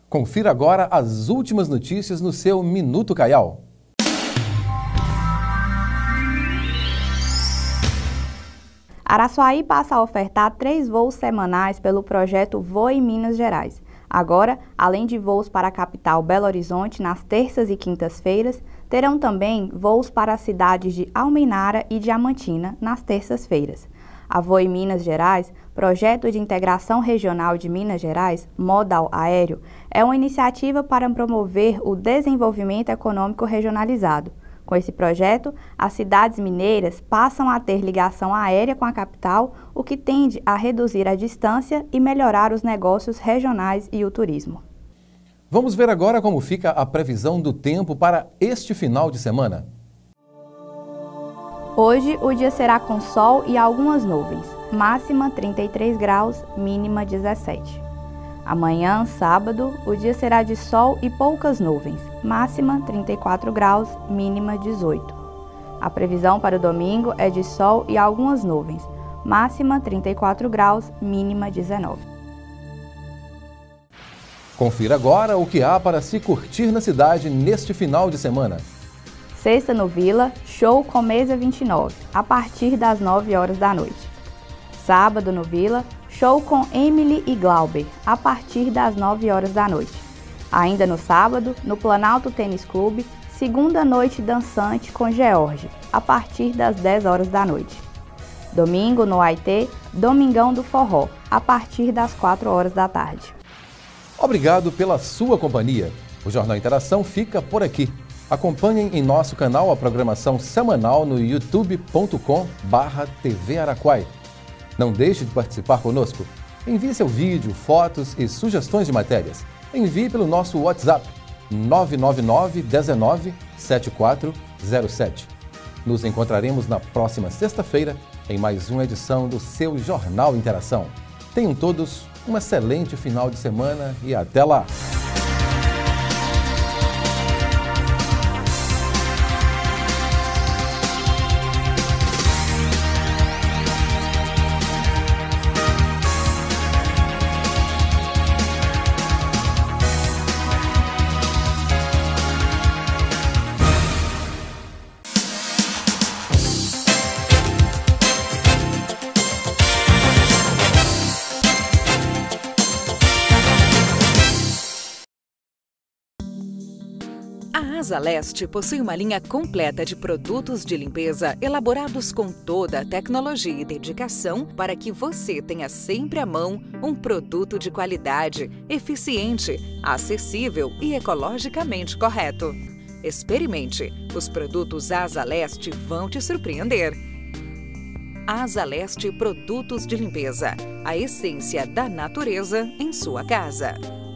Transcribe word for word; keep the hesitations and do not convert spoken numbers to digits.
Confira agora as últimas notícias no seu Minuto Caial. Araçuaí passa a ofertar três voos semanais pelo projeto Voe Minas Gerais. Agora, além de voos para a capital Belo Horizonte nas terças e quintas-feiras, terão também voos para as cidades de Almenara e Diamantina nas terças-feiras. A Voe Minas Gerais, projeto de integração regional de Minas Gerais, modal aéreo, é uma iniciativa para promover o desenvolvimento econômico regionalizado. Com esse projeto, as cidades mineiras passam a ter ligação aérea com a capital, o que tende a reduzir a distância e melhorar os negócios regionais e o turismo. Vamos ver agora como fica a previsão do tempo para este final de semana. Hoje, o dia será com sol e algumas nuvens, máxima trinta e três graus, mínima dezessete. Amanhã, sábado, o dia será de sol e poucas nuvens, máxima trinta e quatro graus, mínima dezoito. A previsão para o domingo é de sol e algumas nuvens, máxima trinta e quatro graus, mínima dezenove. Confira agora o que há para se curtir na cidade neste final de semana. Sexta no Vila, show com Mesa vinte e nove, a partir das nove horas da noite. Sábado no Vila, show com Emily e Glauber, a partir das nove horas da noite. Ainda no sábado, no Planalto Tênis Clube, segunda noite dançante com George, a partir das dez horas da noite. Domingo no A I T, Domingão do Forró, a partir das quatro horas da tarde. Obrigado pela sua companhia. O Jornal Interação fica por aqui. Acompanhem em nosso canal a programação semanal no youtube ponto com barra T V Araquai. Não deixe de participar conosco. Envie seu vídeo, fotos e sugestões de matérias. Envie pelo nosso WhatsApp nove nove nove um nove sete quatro zero sete. Nos encontraremos na próxima sexta-feira em mais uma edição do seu Jornal Interação. Tenham todos um excelente final de semana e até lá! A Asa Leste possui uma linha completa de produtos de limpeza elaborados com toda a tecnologia e dedicação para que você tenha sempre à mão um produto de qualidade, eficiente, acessível e ecologicamente correto. Experimente, os produtos Asa Leste vão te surpreender. Asa Leste Produtos de Limpeza, a essência da natureza em sua casa.